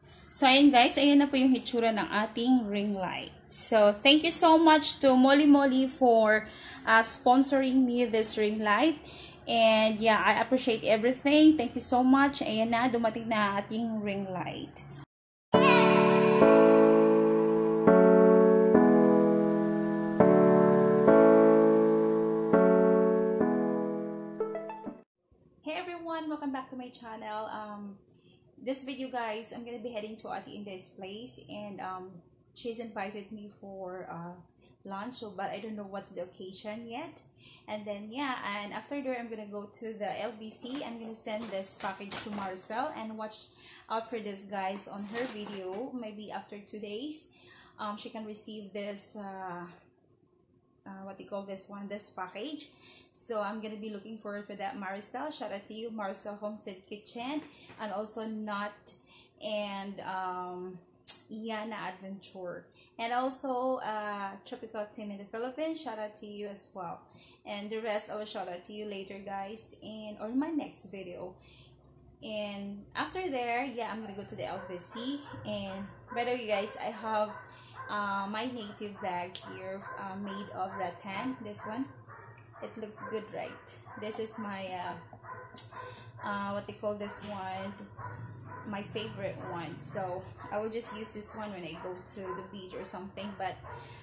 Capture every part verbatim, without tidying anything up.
So, ayun guys, ayun na po yung hitsura ng ating ring light. So, thank you so much to Molly Molly for uh, sponsoring me this ring light. And yeah, I appreciate everything. Thank you so much. Ayan na, dumating na ating ring light. Hey everyone, welcome back to my channel. Um, this video guys, I'm gonna be heading to Ate Inday's place, and um, she's invited me for uh, lunch, so, but I don't know what's the occasion yet. And then yeah, and after there I'm gonna go to the L B C. I'm gonna send this package to Marcel, and watch out for this guys on her video. Maybe after two days um, she can receive this uh, uh, what do you call this one, this package. So I'm gonna be looking forward for that, Marcel. Shout out to you, Marcel Homestead Kitchen, and also Nut and um, Iana Adventure, and also uh, Tropical Team in the Philippines. Shout out to you as well, and the rest I will shout out to you later, guys, and on my next video. And after there, yeah, I'm gonna go to the L B C. And by the way, guys, I have uh, my native bag here, uh, made of rattan. This one. It looks good, right? This is my uh, uh, what they call this one, my favorite one. So I will just use this one when I go to the beach or something, but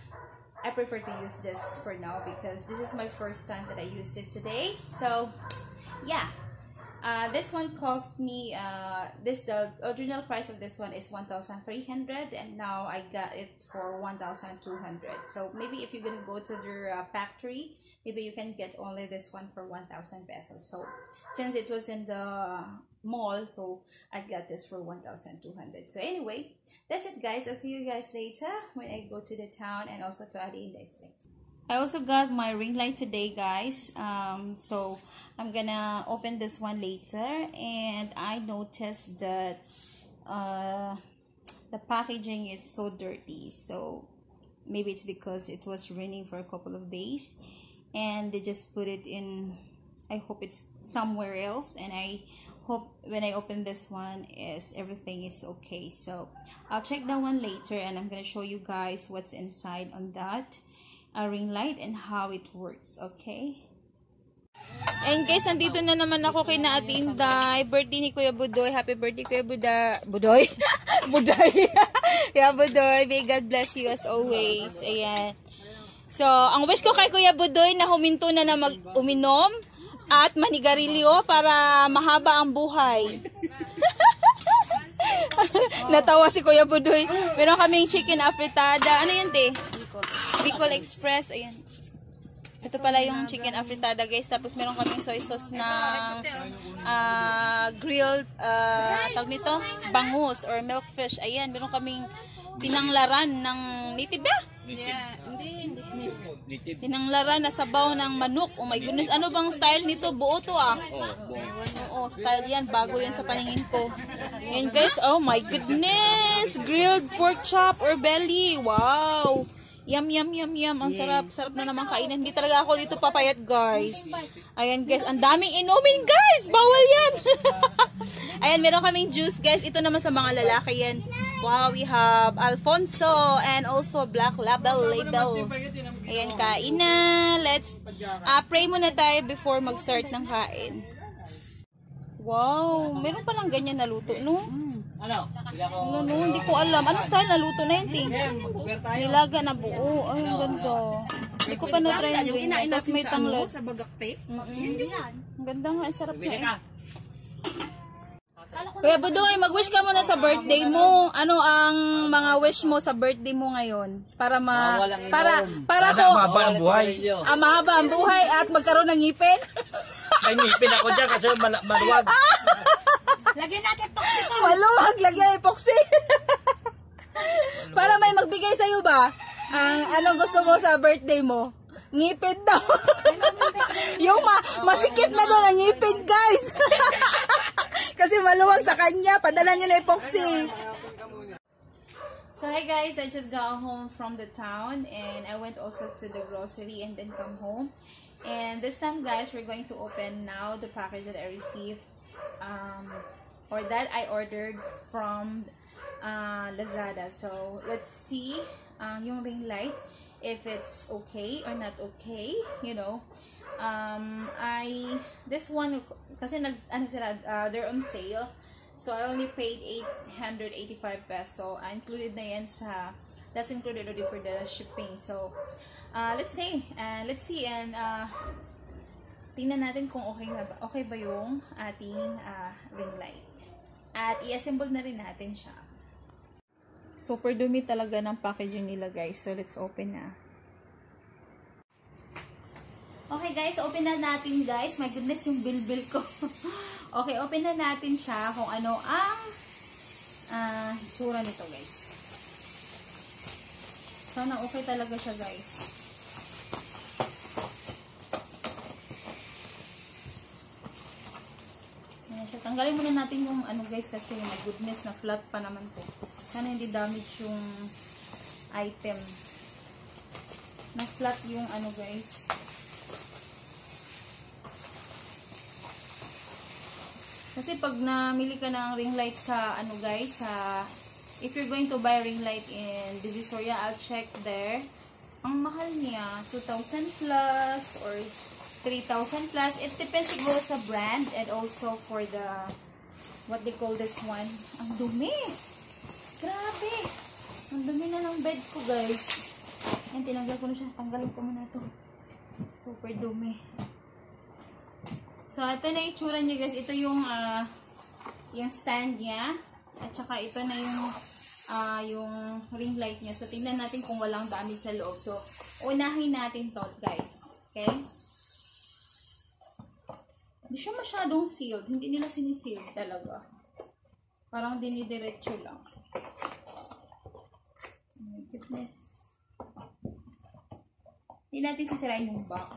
I prefer to use this for now because this is my first time that I use it today. So yeah, uh, this one cost me uh, this the original price of this one is one thousand three hundred, and now I got it for one thousand two hundred. So maybe if you're gonna go to their uh, factory, maybe you can get only this one for one thousand pesos. So since it was in the mall, so I got this for one thousand two hundred. So anyway, that's it guys. I'll see you guys later when I go to the town and also to Ate Inday's place. I also got my ring light today, guys. Um, so I'm gonna open this one later, and I noticed that uh, the packaging is so dirty. So maybe it's because it was raining for a couple of days, and they just put it in, I hope it's somewhere else, and I hope when I open this one is everything is okay. So I'll check that one later, and I'm gonna show you guys what's inside on that uh, ring light and how it works, okay? And guys, nandito na naman ako kay na Ate Inday. Birthday ni Kuya Budoy. Happy birthday Kuya Buda Budoy. Budoy. Yeah, Budoy. May God bless you as always. Ayan. So, ang wish ko kay Kuya Budoy na huminto na na mag-uminom at manigarilyo para mahaba ang buhay. Natawa si Kuya Budoy. Meron kaming chicken afritada. Ano yan, te? Bicol Express. Ayan. Ito pala yung chicken afritada, guys. Tapos meron kaming soy sauce na uh, grilled, uh, tawag nito, bangus or milkfish. Ayan, meron kaming tinanglaran ng native ba? Yeah, hindi, hindi. Tinanglaran na sabaw ng manok. Oh my goodness, ano bang style nito? Buo to ah. Oo, style yan. Bago yan sa paningin ko. Ayan guys, oh my goodness. Grilled pork chop or belly. Wow. Yum, yum, yum, yum. Ang sarap. Sarap na naman kainan. Hindi talaga ako dito papayat, guys. Ayan, guys. Ang daming inumin, guys. Bawal yan. Ayan, meron kaming juice, guys. Ito naman sa mga lalaki yan. Wow, we have Alfonso and also Black Label Label. Ayan, kain na. Let's uh, pray muna tayo before mag-start ng kain. Wow, meron palang ganyan na luto, no? Ano? Ano, no? Hindi ko alam. Anong style na luto na yun, ting? Nilaga na buo. Ay, ang ganda. Hindi ko pa na-try yung ganyan. Tapos may tanglad. Sa bagakte? Ang ganda nga. Ang sarap na eh. Kuya Budoy, mag-wish ka muna sa birthday mo. Ano ang mga wish mo sa birthday mo ngayon? Para ma... Para, para ko... mahaba ang buhay. Ah, mahaba ang buhay at magkaroon ng ngipin? May ngipin ako dyan kasi maluwag. Lagyan natin epoxy ko. Maluwag, lagyan epoxy. Para may magbigay sa'yo ba? Ang ano gusto mo sa birthday mo? Ngipin daw. Yung ma masikip na doon ang ngipin, guys. Kasi maluwag sa kanya. Padala nyo na epoxy. So hi guys, I just got home from the town and I went also to the grocery and then come home. And this time guys, we're going to open now the package that I received um, or that I ordered from uh, Lazada. So, let's see uh, yung ring light, if it's okay or not okay, you know. Um, I, this one, kasi nag, ano sila, uh, they're on sale. So, I only paid eight hundred eighty-five peso. Uh, included na yan sa, that's included already for the shipping. So, uh, let's see, and uh, let's see, and, uh, tingnan natin kung okay na ba, okay ba yung ating uh, ring light. At i-assemble na rin natin siya. Super dumi talaga ng packaging nila, guys. So, let's open na. Okay, guys. Open na natin, guys. My goodness, yung bilbil ko. Okay, open na natin siya kung ano ang uh, itsura nito, guys. Sana okay talaga siya, guys. Tanggalin muna natin yung ano, guys, kasi my goodness, na flat pa naman po. Sana hindi damage yung item. Na flat yung ano, guys. Kasi pag namili ka ng ring light sa ano, guys, sa if you're going to buy ring light in Divisoria, I'll check there. Ang mahal niya, two thousand plus or three thousand plus. It depends siguro sa brand and also for the, what they call this one. Ang dumi. Grabe. Ang dumi na ng bed ko, guys. Yan, tinanggal ko na siya. Tanggalin ko muna ito. Super dumi. So, ito na yung itsura niya, guys. Ito yung, uh, yung stand niya. At saka ito na yung, uh, yung ring light niya. So, tingnan natin kung walang damage sa loob. So, unahin natin to, guys. Okay? Hindi siya masyadong sealed. Hindi nila sinisealed talaga. Parang dinidiretso lang. Oh, goodness. Hindi natin sisirain yung box.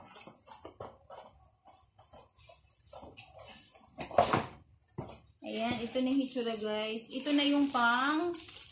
Ayan, ito na yung hitsura, guys. Ito na yung pang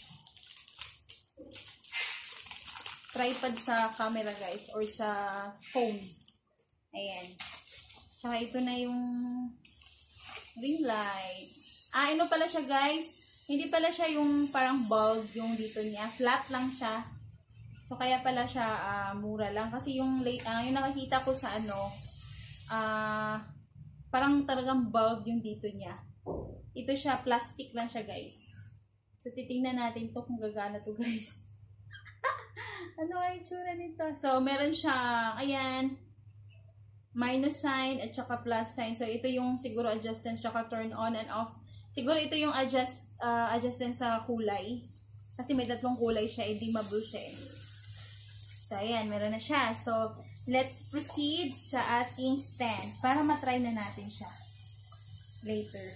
tripod sa camera, guys. Or sa phone. Ayan. Tsaka ito na yung ring light. Ah, ano pala siya, guys? Hindi pala siya yung parang bulb yung dito niya. Flat lang siya. So, kaya pala siya uh, mura lang. Kasi yung, uh, yung nakakita ko sa ano, uh, parang talagang bulb yung dito niya. Ito siya, plastic lang siya, guys. So, titingnan natin to kung gagana to, guys. Ano ay itsura nito? So, meron siya, ayan, minus sign at saka plus sign. So, ito yung siguro adjustance tsaka turn on and off. Siguro ito yung adjust, uh, adjustance sa kulay. Kasi may tatlong kulay siya, hindi mabul siya eh. So, ayan, meron na siya. So, let's proceed sa ating stand para matry na natin siya later.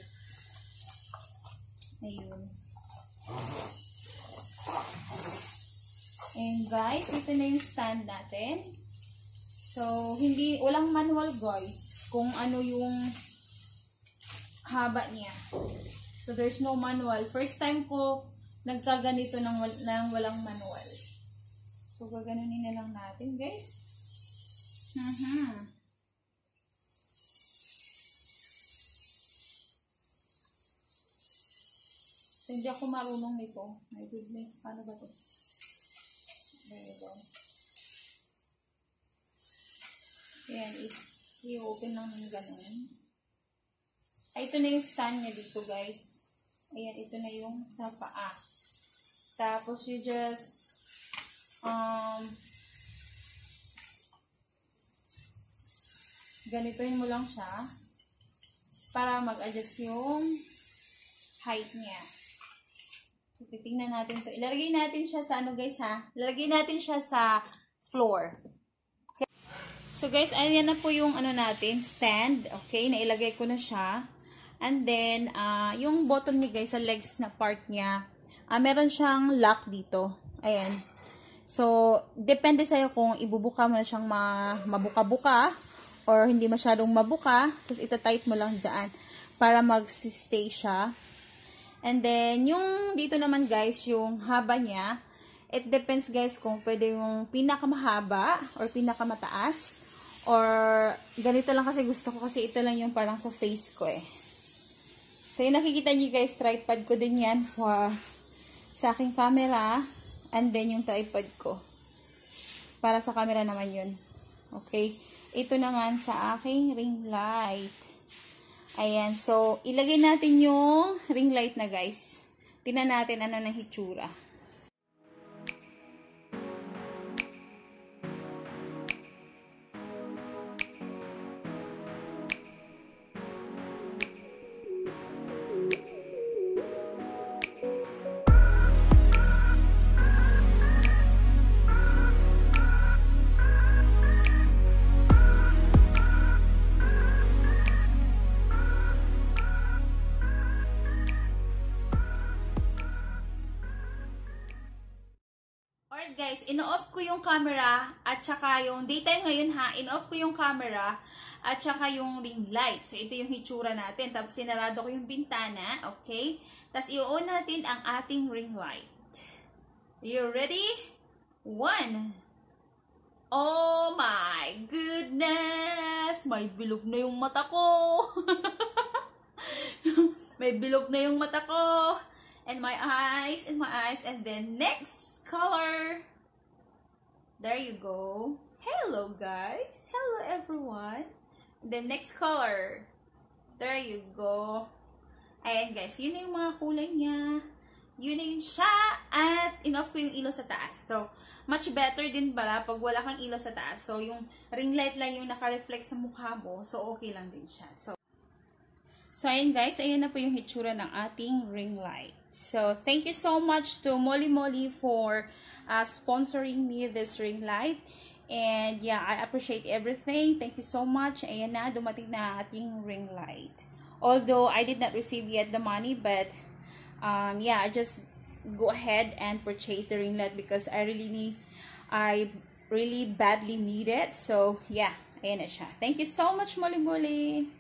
Ayun. And guys, ito na yung stand natin. So, hindi, walang manual, guys, kung ano yung haba niya. So, there's no manual. First time ko nagkaganito ng, ng walang manual. So, gaganunin na lang natin, guys. Uh-huh. So, hindi ako marunong nito. My goodness, paano ba ito? There you go. Ayan, i-open lang ng ganun. Ay, ito na yung stand niya dito, guys. Ayan, ito na yung sa paa. Tapos, you just, um, ganitoin mo lang siya para mag-adjust yung height niya. So, titingnan natin to. Ilalagay natin siya sa ano, guys, ha? Ilalagay natin siya sa floor. So, guys, ayan na po yung ano natin, stand. Okay, nailagay ko na siya. And then, uh, yung bottom niya, guys, sa legs na part niya, uh, meron siyang lock dito. Ayan. So, depende sa'yo kung ibubuka mo na siyang ma mabuka-buka or hindi masyadong mabuka. Tapos, ita-tight mo lang dyan para mag-stay siya. And then, yung dito naman, guys, yung haba niya, it depends, guys, kung pwede yung pinakamahaba or pinakamataas. Or, ganito lang kasi gusto ko kasi ito lang yung parang sa face ko eh. So, yung nakikita nyo guys, tripod ko din yan wow, sa aking camera. And then, yung tripod ko. Para sa camera naman yun. Okay. Ito naman sa aking ring light. Ayan. So, ilagay natin yung ring light na guys. Tingnan natin ano ng hitsura. Alright guys, in-off ko yung camera at saka yung daytime ngayon ha, in-off ko yung camera at saka yung ring light. So ito yung hitsura natin. Tapos sinarado ko yung bintana, okay? Tapos i-on natin ang ating ring light. You ready? One. Oh my goodness! May bilog na yung mata ko. May bilog na yung mata ko. And my eyes, and my eyes, and then next color. There you go. Hello guys. Hello everyone. And then next color. There you go. Ayan guys, yun na yung mga kulay niya. Yun na yun siya. At in-off ko yung ilaw sa taas. So, much better din pala pag wala kang ilaw sa taas. So, yung ring light lang yung naka-reflect sa mukha mo. So, okay lang din siya. So, So, ayun guys, ayun na po yung hitsura ng ating ring light. So, thank you so much to Molly Molly for uh, sponsoring me this ring light. And yeah, I appreciate everything. Thank you so much. Ayan na, dumating na ating ring light. Although, I did not receive yet the money, but um, yeah, I just go ahead and purchase the ring light because I really need, I really badly need it. So, yeah, ayan na siya. Thank you so much, Molly Molly.